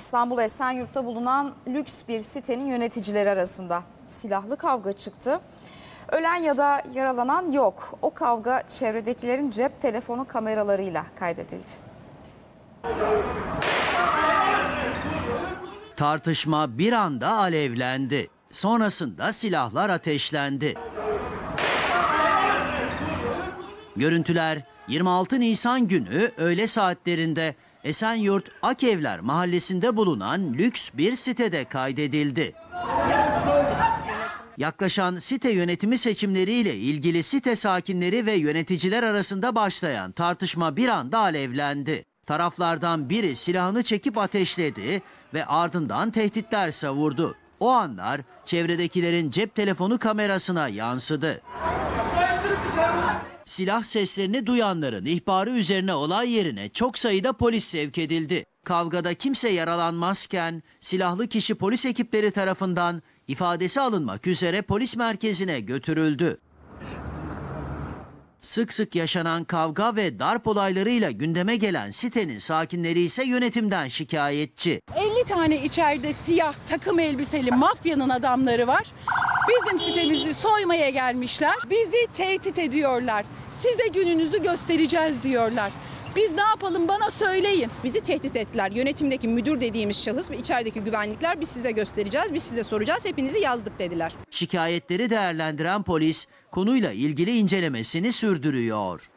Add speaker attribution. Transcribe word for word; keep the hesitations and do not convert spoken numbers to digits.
Speaker 1: İstanbul Esenyurt'ta bulunan lüks bir sitenin yöneticileri arasında silahlı kavga çıktı. Ölen ya da yaralanan yok. O kavga çevredekilerin cep telefonu kameralarıyla kaydedildi.
Speaker 2: Tartışma bir anda alevlendi. Sonrasında silahlar ateşlendi. Görüntüler yirmi altı Nisan günü öğle saatlerinde Esenyurt Akevler mahallesinde bulunan lüks bir sitede kaydedildi. Yaklaşan site yönetimi seçimleriyle ilgili site sakinleri ve yöneticiler arasında başlayan tartışma bir anda alevlendi. Taraflardan biri silahını çekip ateşledi ve ardından tehditler savurdu. O anlar çevredekilerin cep telefonu kamerasına yansıdı. Silah seslerini duyanların ihbarı üzerine olay yerine çok sayıda polis sevk edildi. Kavgada kimse yaralanmazken silahlı kişi polis ekipleri tarafından ifadesi alınmak üzere polis merkezine götürüldü. Sık sık yaşanan kavga ve darp olaylarıyla gündeme gelen sitenin sakinleri ise yönetimden şikayetçi.
Speaker 3: elli tane içeride siyah takım elbiseli mafyanın adamları var. Bizim sitemizi soymaya gelmişler. Bizi tehdit ediyorlar. Size gününüzü göstereceğiz diyorlar. Biz ne yapalım, bana söyleyin.
Speaker 4: Bizi tehdit ettiler. Yönetimdeki müdür dediğimiz şahıs ve içerideki güvenlikler biz size göstereceğiz, biz size soracağız, hepinizi yazdık dediler.
Speaker 2: Şikayetleri değerlendiren polis konuyla ilgili incelemesini sürdürüyor.